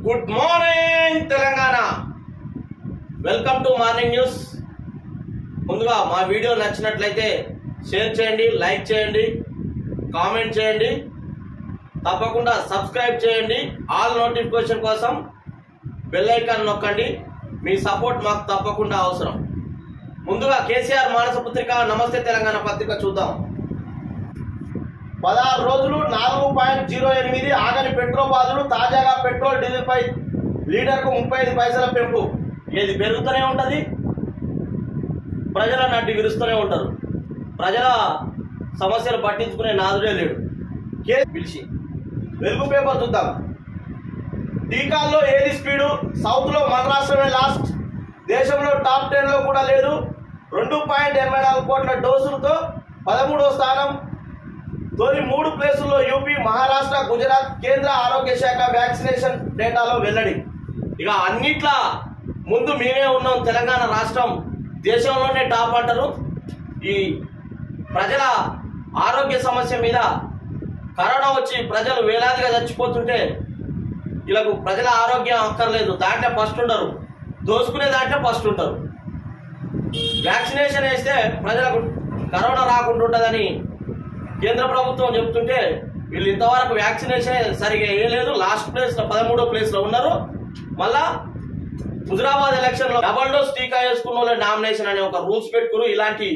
Good morning Telangana. Welcome to morning news. ముందుగా మా video నచ్చినట్లయితే షేర్ చేయండి, లైక్ చేయండి, కామెంట్ చేయండి, తప్పకుండా సబ్స్క్రైబ్ చేయండి. ఆల్ నోటిఫికేషన్ కోసం బెల్ ఐకాన్ నొక్కండి. మీ సపోర్ట్ మాకు తప్పకుండా అవసరం. ముందుగా కేసీఆర్ మానస పత్రిక నమస్తే తెలంగాణ పత్రిక చూద్దాం. 16 రోజులు 4.08 ఆగని పెట్రోల్ బాధలు. తాజాగా పెట్రోల్ డీజిల్ పై లీటర్కు 35 పైసల పెంపు. ఏది పెరుగుతూనే ఉంటుంది, ప్రజల నడ్డి విరుస్తూనే ఉంటారు. ప్రజల సమస్యలు పట్టించుకునే నాదుడే లేడు. పిలిచి వెలుగు పేపర్ చూద్దాం. టీకాల్లో ఏది స్పీడు? సౌత్ లో మన రాష్ట్రమే లాస్ట్. దేశంలో టాప్ 10 లో కూడా లేదు. 2.84 కోట్ల డోసులతో 13వ స్థానం. తొలి 3 ప్లేసుల్లో యూపీ, మహారాష్ట్ర, గుజరాత్. కేంద్ర ఆరోగ్య శాఖ వ్యాక్సినేషన్ డేటాలో వెల్లడి. ఇక అన్నిట్లా ముందు మేమే ఉన్నాం. తెలంగాణ రాష్ట్రం దేశంలోనే టాప్ అంటారు. ఈ ప్రజల ఆరోగ్య సమస్య మీద కరోనా వచ్చి ప్రజలు వేలాదిగా చచ్చిపోతుంటే వీళ్ళకు ప్రజల ఆరోగ్యం అక్కర్లేదు, దాంట్లో ఫస్ట్ ఉండరు. దోసుకునే దాంట్లో ఫస్ట్ ఉంటారు. వ్యాక్సినేషన్ వేస్తే ప్రజలకు కరోనా రాకుండా ఉంటుందని కేంద్ర ప్రభుత్వం చెప్తుంటే వీళ్ళు ఇంతవరకు వ్యాక్సినేషన్ సరిగా వేయలేదు. లాస్ట్ ప్లేస్ లో 13వ ప్లేస్ లో ఉన్నారు. మళ్ళా హుజరాబాద్ ఎలక్షన్ లో డబల్ డోస్ టీకా వేసుకున్న వాళ్ళ నామినేషన్ అనే ఒక రూల్స్ పెట్టుకురు. ఇలాంటి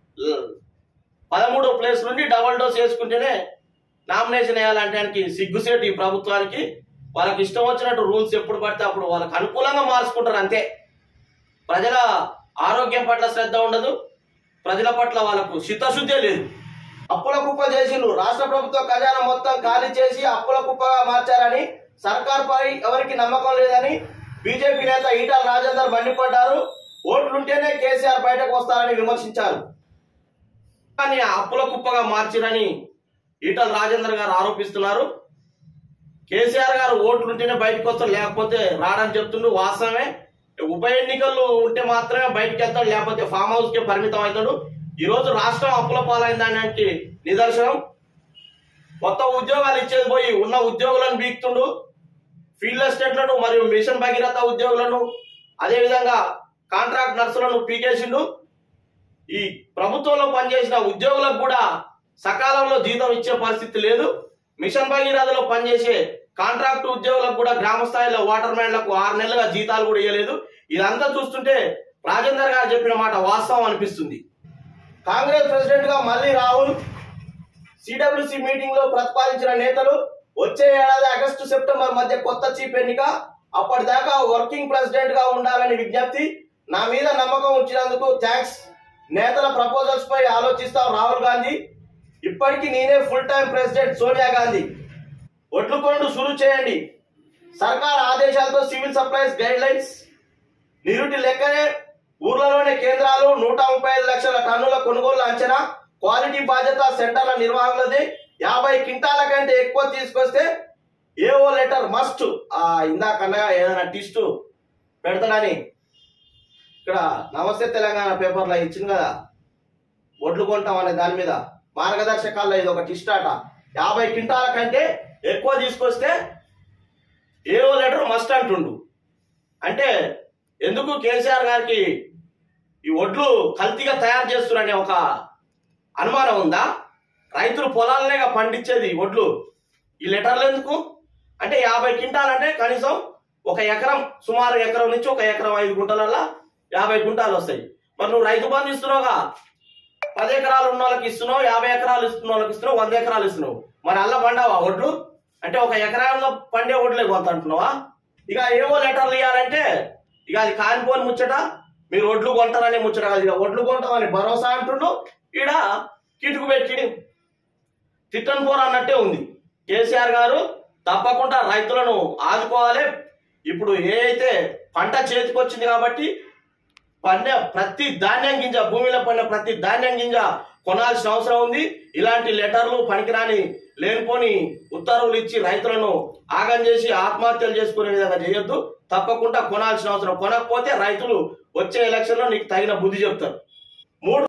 13వ ప్లేస్ నుండి డబల్ డోస్ వేసుకుంటేనే నామినేషన్ వేయాలంటే సిగ్గుసేటు ఈ ప్రభుత్వానికి. వాళ్ళకి ఇష్టం వచ్చినట్టు రూల్స్ ఎప్పుడు పడితే అప్పుడు వాళ్ళకి అనుకూలంగా మార్చుకుంటారు అంతే. ప్రజల ఆరోగ్యం పట్ల శ్రద్ధ ఉండదు, ప్రజల పట్ల వాళ్ళకు చిత్తశుద్ధే లేదు. అప్పుల కుప్ప చేసిండ్రు. రాష్ట్ర ప్రభుత్వ ఖజానా మొత్తం ఖాళీ చేసి అప్పుల కుప్పగా మార్చారని, సర్కార్పై ఎవరికి నమ్మకం లేదని బీజేపీ నేత ఈటల రాజేందర్ మండిపడ్డారు. ఓట్లుంటేనే కేసీఆర్ బయటకు వస్తారని విమర్శించారు. కానీ అప్పుల కుప్పగా మార్చిరని ఈటల రాజేందర్ గారు ఆరోపిస్తున్నారు. కేసీఆర్ గారు ఓట్లుంటేనే బయటకు వస్తారు, లేకపోతే రాడని చెప్తుండ్రు. వాస్తవమే. ఉప ఎన్నికలు ఉంటే మాత్రమే బయటకు వెళ్తాడు, లేకపోతే ఫామ్ హౌస్ కే పరిమితం అవుతాడు. ఈ రోజు రాష్ట్రం అప్పుల పాలైందానికి నిదర్శనం. కొత్త ఉద్యోగాలు ఇచ్చేది పోయి ఉన్న ఉద్యోగులను బీక్తుండు. ఫీల్డ్ అసిస్టెంట్లను మరియు మిషన్ భగీరథ ఉద్యోగులను, అదేవిధంగా కాంట్రాక్ట్ నర్సులను పీకేసిండు. ఈ ప్రభుత్వంలో పనిచేసిన ఉద్యోగులకు కూడా సకాలంలో జీతం ఇచ్చే పరిస్థితి లేదు. మిషన్ భగీరథలో పనిచేసే కాంట్రాక్ట్ ఉద్యోగులకు కూడా గ్రామ స్థాయిలో వాటర్ మ్యాన్లకు 6 నెలలుగా జీతాలు కూడా ఇవ్వలేదు. ఇదంతా చూస్తుంటే రాజేందర్ గారు చెప్పిన మాట వాస్తవం అనిపిస్తుంది. కాంగ్రెస్ ప్రెసిడెంట్ గా మళ్ళీ రాహుల్. సిడబ్ల్యూసి మీటింగ్ లో ప్రతిపాదించిన నేతలు వచ్చే ఏడాది ఆగస్టు సెప్టెంబర్ మధ్య కొత్త చీఫ్ ఎన్నిక. అప్పటిదాకా వర్కింగ్ ప్రెసిడెంట్ గా ఉండాలని విజ్ఞప్తి. నా మీద నమ్మకం ఉంచినందుకు థ్యాంక్స్. నేతల ప్రపోజల్స్ పై ఆలోచిస్తాం రాహుల్ గాంధీ. ఇప్పటికీ నేనే full time president Sonia Gandhi. ఒట్లు కొనుడు సురు చేయండి. సర్కార్ ఆదేశాలతో సివిల్ సప్లైస్ గైడ్ లైన్స్. నిరుటి లెక్కనే ఊర్లలోనే కేంద్రాలు. 135 లక్షల టన్నుల కొనుగోలు అంచనా. క్వాలిటీ బాధ్యత సెంటర్ల నిర్వహణది. 50 క్వింటాల కంటే ఎక్కువ తీసుకొస్తే ఏఓ లెటర్ మస్ట్. ఇందాకన్నా ఏదైనా టిస్ట్ పెడతానని ఇక్కడ నమస్తే తెలంగాణ పేపర్లో ఇచ్చింది కదా, ఒడ్లు కొంటాం అనే దాని మీద మార్గదర్శకాల్లో ఇది ఒక టిస్ట్ అట. 50 క్వింటాల కంటే ఎక్కువ తీసుకొస్తే ఏఓ లెటర్ మస్ట్ అంటుండు. అంటే ఎందుకు కేసీఆర్ గారికి ఈ ఒడ్లు కల్తీగా తయారు చేస్తున్నారనే ఒక అనుమానం ఉందా? రైతులు పొలాలనే పండించేది ఒడ్లు, ఈ లెటర్లు ఎందుకు? అంటే 50 క్వింటాలంటే కనీసం ఒక ఎకరం, సుమారు ఎకరం నుంచి ఒక ఎకరం 5 గుంటలల్లా 50 క్వింటాలు వస్తాయి. మరి నువ్వు రైతు బంధు ఇస్తున్నావుగా, 10 ఎకరాలు ఉన్న వాళ్ళకి ఇస్తున్నావు, 50 ఎకరాలు ఇస్తున్న వాళ్ళకి ఇస్తున్నావు, 100 ఎకరాలు ఇస్తున్నావు. మరి అల్ల పండావా ఒడ్లు? అంటే ఒక ఎకరంలో పండే ఒడ్లే కొంత అంటున్నావా? ఇక ఏవో లెటర్లు ఇవ్వాలంటే ఇక అది కానిపోని ముచ్చట. మీరు ఒడ్లు కొంటారనే ముచ్చట కాదు, ఇక ఒడ్లు కొంటామని భరోసా అంటుండు. ఈడ కిటుకు పెట్టి తిట్టని పోరు అన్నట్టే ఉంది. కేసీఆర్ గారు తప్పకుండా రైతులను ఆదుకోవాలి. ఇప్పుడు ఏ అయితే పంట చేతికి వచ్చింది కాబట్టి పండే ప్రతి ధాన్యం గింజ, భూమిలో పడిన ప్రతి ధాన్యం గింజ కొనాల్సిన అవసరం ఉంది. ఇలాంటి లెటర్లు పనికిరాని లేనిపోని ఉత్తర్వులు ఇచ్చి రైతులను ఆగం చేసి ఆత్మహత్యలు చేసుకునే విధంగా చేయొద్దు. తప్పకుండా కొనాల్సిన అవసరం. కొనకపోతే రైతులు వచ్చే ఎలక్షన్ లో నీకు తగిన బుద్ధి చెప్తారు.